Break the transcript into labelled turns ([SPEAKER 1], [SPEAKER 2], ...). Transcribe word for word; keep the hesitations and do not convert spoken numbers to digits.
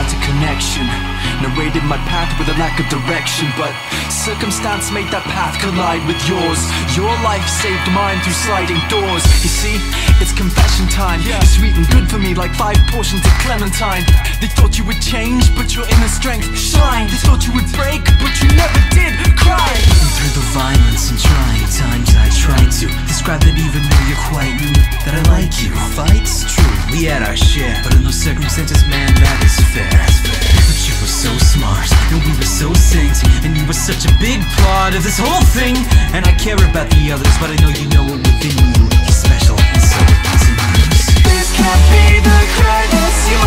[SPEAKER 1] lost a connection. Narrated my path with a lack of direction, but circumstance made that path collide with yours. Your life saved mine through sliding doors. You see, it's confession time. You're sweet and good for me like five portions of clementine. They thought you would change, but your inner strength shined. They thought you would break, but you never did cry.
[SPEAKER 2] Through the violence and trying times I tried to describe that even though you're quite new, that I like you. Fights, true, we had our share, but in those circumstances, man, that is fair. But you were so smart, and we were so synced, and you were such a big part of this whole thing. And I care about the others, but I know you know it within you. You're special, and so it continues.
[SPEAKER 3] This can't be the greatest you